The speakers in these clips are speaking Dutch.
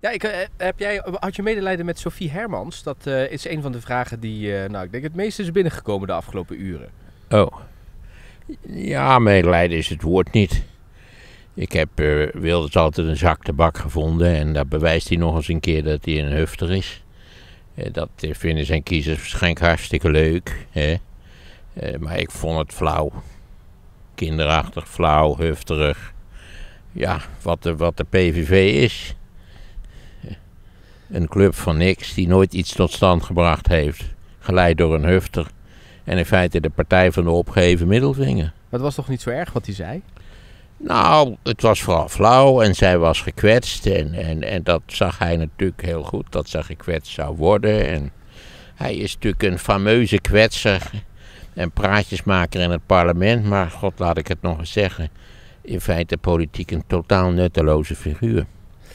Ja, had je medelijden met Sophie Hermans? Dat is een van de vragen die, ik denk het meest is binnengekomen de afgelopen uren. Oh, ja, medelijden is het woord niet. Ik heb Wilders altijd een zak tabak gevonden en dat bewijst hij nog eens een keer dat hij een hufter is. Dat vinden zijn kiezers waarschijnlijk hartstikke leuk. Hè? Maar ik vond het flauw. Kinderachtig, flauw, hufterig. Ja, wat de PVV is. Een club van niks die nooit iets tot stand gebracht heeft. Geleid door een hufter. En in feite de partij van de opgeheven middelvinger. Maar het was toch niet zo erg wat hij zei? Nou, het was vooral flauw en zij was gekwetst. En dat zag hij natuurlijk heel goed, dat ze gekwetst zou worden. En hij is natuurlijk een fameuze kwetser en praatjesmaker in het parlement. Maar god, laat ik het nog eens zeggen, in feite politiek een totaal nutteloze figuur.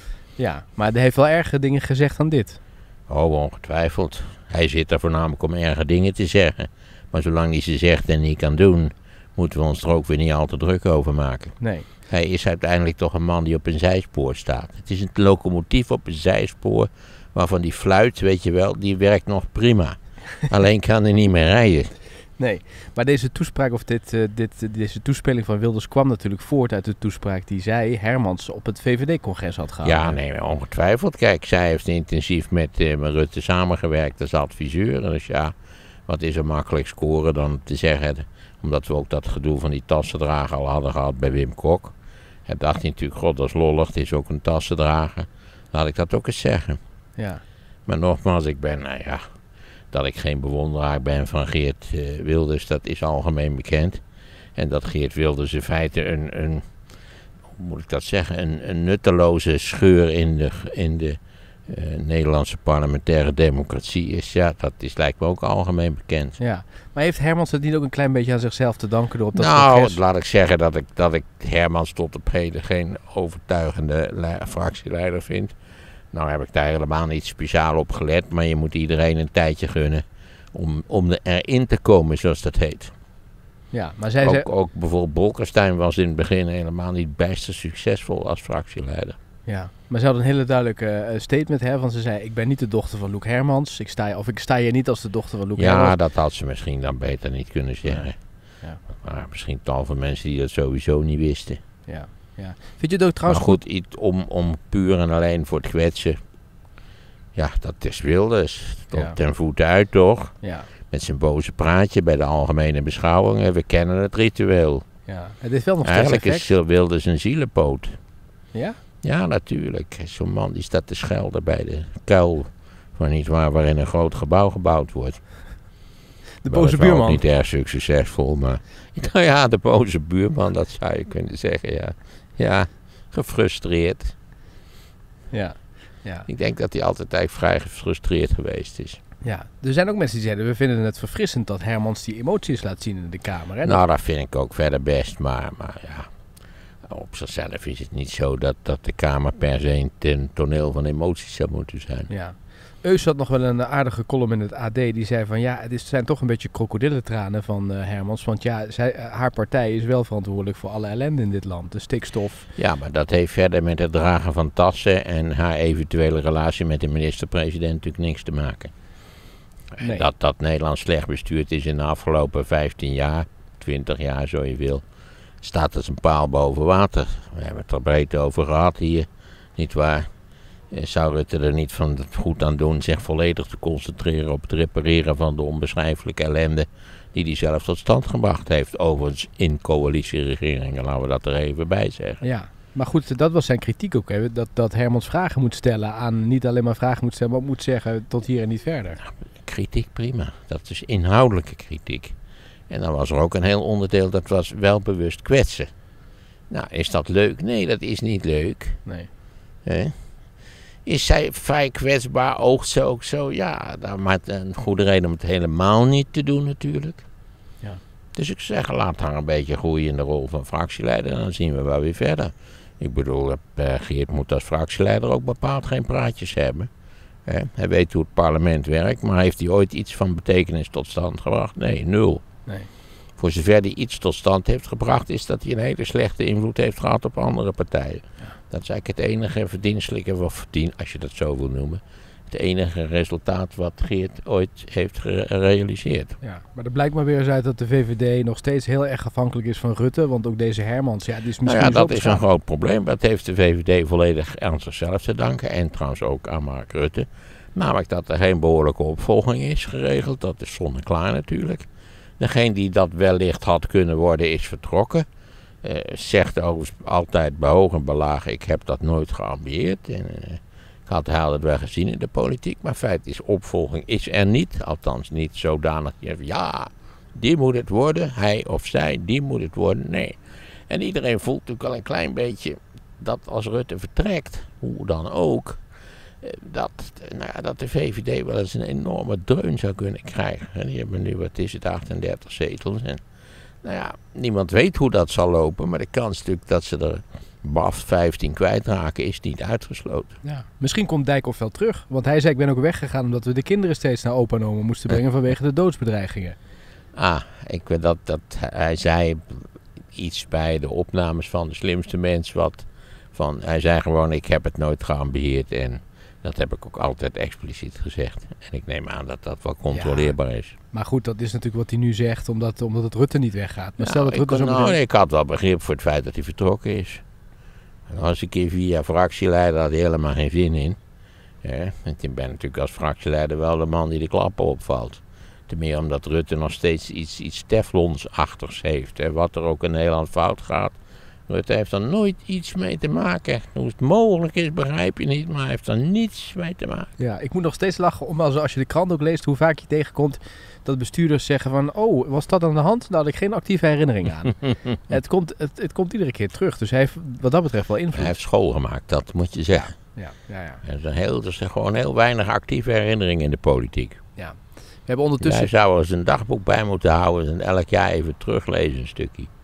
Ja, maar hij heeft wel erge dingen gezegd dan dit. Oh, ongetwijfeld. Hij zit er voornamelijk om erge dingen te zeggen. Maar zolang hij ze zegt en niet kan doen, moeten we ons er ook weer niet al te druk over maken. Nee. Hij is uiteindelijk toch een man die op een zijspoor staat. Het is een locomotief op een zijspoor waarvan die fluit, weet je wel, die werkt nog prima. Alleen kan hij niet meer rijden. Nee, maar deze toespraak of deze toespeling van Wilders kwam natuurlijk voort uit de toespraak die zij, Hermans, op het VVD-congres had gehouden. Ja, nee, ongetwijfeld. Kijk, zij heeft intensief met Rutte samengewerkt als adviseur. Dus ja, wat is er makkelijk scoren dan te zeggen, omdat we ook dat gedoe van die tassendrager al hadden gehad bij Wim Kok. Hij dacht natuurlijk, god, dat is lollig, het is ook een tassendrager. Laat ik dat ook eens zeggen. Ja. Maar nogmaals, ik ben, dat ik geen bewonderaar ben van Geert Wilders, dat is algemeen bekend. En dat Geert Wilders in feite hoe moet ik dat zeggen, een nutteloze scheur in de Nederlandse parlementaire democratie is, ja, lijkt me ook algemeen bekend. Ja, maar heeft Hermans het niet ook een klein beetje aan zichzelf te danken door op dat congres? congres? Laat ik zeggen dat ik Hermans tot op heden geen overtuigende fractieleider vind. Nou heb ik daar helemaal niet speciaal op gelet, maar je moet iedereen een tijdje gunnen om erin te komen, zoals dat heet. Ja, maar ook bijvoorbeeld Bolkestein was in het begin helemaal niet bijster succesvol als fractieleider. Ja, maar ze had een hele duidelijke statement, hè, van ze zei, ik ben niet de dochter van Loek Hermans, ik sta hier niet als de dochter van Loek Hermans. Ja, dat had ze misschien dan beter niet kunnen zeggen. Ja. Maar misschien tal van mensen die dat sowieso niet wisten. Ja. Ja. Vind je het ook trouwens maar goed, om puur en alleen voor het kwetsen, ja, dat is Wilders. Ten voeten uit, toch? Ja. Met zijn boze praatje bij de algemene beschouwingen. We kennen het ritueel. Ja, het is wel nog steeds eigenlijk is Wilders een zielepoot. Ja? Ja, natuurlijk. Zo'n man die staat te schelden bij de kuil van niet waarin een groot gebouw gebouwd wordt. De boze buurman. Ook niet erg succesvol, maar nou ja, de boze buurman, dat zou je kunnen zeggen, ja. Ja, gefrustreerd. Ja. Ik denk dat hij altijd eigenlijk vrij gefrustreerd geweest is. Ja, er zijn ook mensen die zeggen, we vinden het verfrissend dat Hermans die emoties laat zien in de Kamer. Hè? Nou, dat vind ik ook verder best, maar ja, op zichzelf is het niet zo dat de Kamer per se een toneel van emoties zou moeten zijn. Ja. Eus had nog wel een aardige column in het AD. Die zei van ja, het zijn toch een beetje krokodillentranen van Hermans. Want ja, haar partij is wel verantwoordelijk voor alle ellende in dit land. De stikstof. Ja, maar dat heeft verder met het dragen van tassen en haar eventuele relatie met de minister-president natuurlijk niks te maken. Nee. Dat Nederland slecht bestuurd is in de afgelopen 15 jaar, 20 jaar zo je wil, staat als een paal boven water. We hebben het er breed over gehad hier, nietwaar? Zou Rutte er niet van goed aan doen zich volledig te concentreren op het repareren van de onbeschrijfelijke ellende die hij zelf tot stand gebracht heeft. Overigens in coalitieregeringen, laten we dat er even bij zeggen. Ja, maar goed, dat was zijn kritiek ook. Hè? Dat Hermans vragen moet stellen aan, niet alleen maar vragen moet stellen, maar ook moet zeggen tot hier en niet verder. Nou, kritiek prima, dat is inhoudelijke kritiek. En dan was er ook een heel onderdeel, dat was wel bewust kwetsen. Nou, is dat leuk? Nee, dat is niet leuk. Nee. Is zij vrij kwetsbaar, oogt ze ook zo? Ja, maar een goede reden om het helemaal niet te doen natuurlijk. Ja. Dus ik zeg, laat haar een beetje groeien in de rol van fractieleider en dan zien we wel weer verder. Ik bedoel, Geert moet als fractieleider ook bepaald geen praatjes hebben. Hij weet hoe het parlement werkt, maar heeft hij ooit iets van betekenis tot stand gebracht? Nee, nul. Nee. Voor zover hij iets tot stand heeft gebracht, is dat hij een hele slechte invloed heeft gehad op andere partijen. Ja. Dat is eigenlijk het enige verdienstelijke, als je dat zo wil noemen. Het enige resultaat wat Geert ooit heeft gerealiseerd. Ja, maar er blijkt maar weer eens uit dat de VVD nog steeds heel erg afhankelijk is van Rutte. Want ook deze Hermans, die is misschien dat is een groot probleem. Dat heeft de VVD volledig aan zichzelf te danken. En trouwens ook aan Mark Rutte. Namelijk dat er geen behoorlijke opvolging is geregeld. Dat is zonneklaar natuurlijk. Degene die dat wellicht had kunnen worden is vertrokken. Zegt overigens altijd bij hoog en bij laag, ik heb dat nooit geambieerd. En, ik had het wel gezien in de politiek, maar feit is, opvolging is er niet. Althans niet zodanig, die moet het worden, hij of zij, die moet het worden, nee. En iedereen voelt natuurlijk al een klein beetje dat als Rutte vertrekt, hoe dan ook, dat de VVD wel eens een enorme dreun zou kunnen krijgen. En die hebben nu, 38 zetels. En niemand weet hoe dat zal lopen, maar de kans natuurlijk dat ze er 15 kwijtraken is niet uitgesloten. Ja. Misschien komt Dijkhoff wel terug, want hij zei ik ben ook weggegaan omdat we de kinderen steeds naar opa en oma moesten brengen vanwege de doodsbedreigingen. Ik weet dat hij zei iets bij de opnames van De Slimste Mens hij zei gewoon ik heb het nooit geambieerd en dat heb ik ook altijd expliciet gezegd. En ik neem aan dat dat wel controleerbaar is. Maar goed, dat is natuurlijk wat hij nu zegt, omdat het Rutte niet weggaat. Maar stel dat Rutte ik had wel begrip voor het feit dat hij vertrokken is. En als ik hier via fractieleider had hij helemaal geen zin in. Want ik ben natuurlijk als fractieleider wel de man die de klappen opvalt. Ten meer omdat Rutte nog steeds iets Teflonsachtigs heeft. Wat er ook in Nederland fout gaat. Rutte heeft er nooit iets mee te maken. Hoe het mogelijk is, begrijp je niet, maar hij heeft er niets mee te maken. Ja, ik moet nog steeds lachen, als je de krant ook leest, hoe vaak je tegenkomt dat bestuurders zeggen van, was dat aan de hand? Daar had ik geen actieve herinnering aan. Het komt iedere keer terug, dus hij heeft wat dat betreft wel invloed. Hij heeft school gemaakt, dat moet je zeggen. Ja. Er zijn gewoon heel weinig actieve herinneringen in de politiek. Ja. We hebben ondertussen... Hij zou er eens een dagboek bij moeten houden en elk jaar even teruglezen een stukje.